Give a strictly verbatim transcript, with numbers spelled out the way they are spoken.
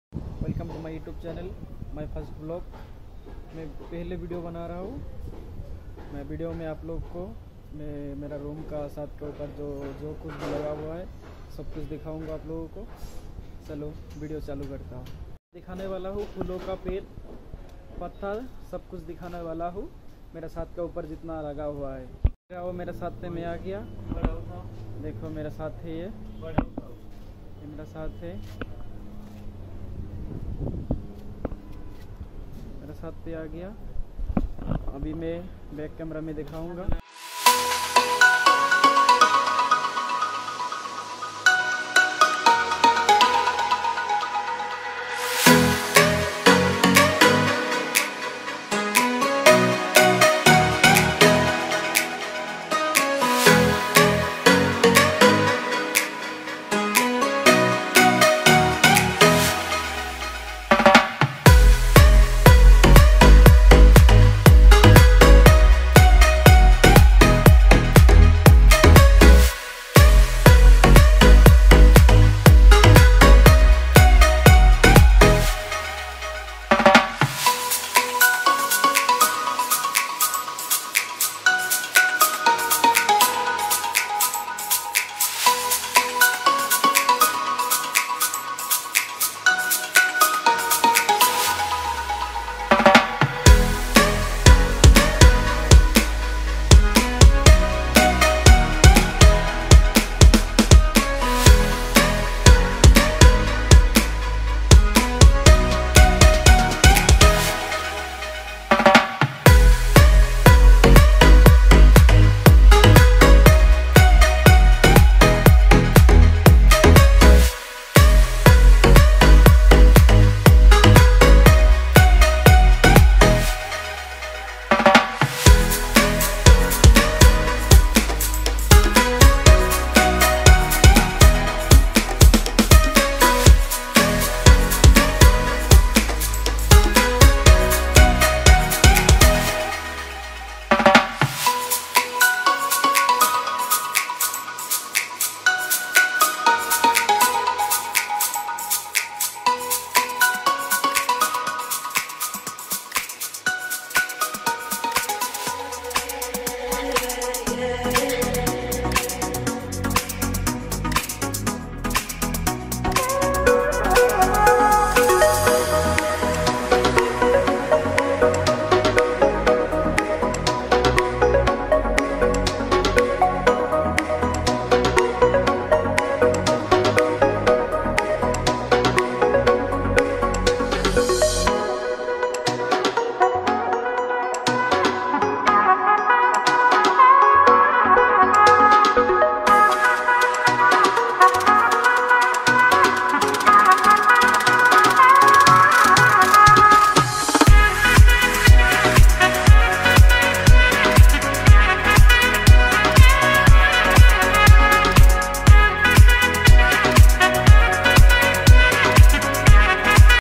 Welcome to my YouTube channel, my first blog. मैं पहले video बना रहा हूँ। मैं वीडियो में आप लोग को मैं मेरा रूम का छत के ऊपर जो जो कुछ भी लगा हुआ है सब कुछ दिखाऊंगा आप लोगों को। चलो वीडियो चालू करता हूँ। दिखाने वाला हूँ फूलों का पेड़, पत्थर, सब कुछ दिखाने वाला हूँ। मेरा छत के ऊपर जितना लगा हुआ है वो मेरे साथ में आ गया। देखो मेरा साथ है, ये मेरा साथ है, मेरा साथ पे आ गया। अभी मैं बैक कैमरा में दिखाऊंगा।